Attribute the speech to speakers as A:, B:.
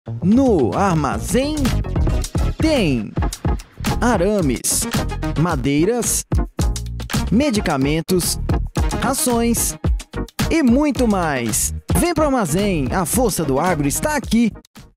A: No armazém tem arames, madeiras, medicamentos, rações e muito mais. Vem pro armazém, a força do agro está aqui.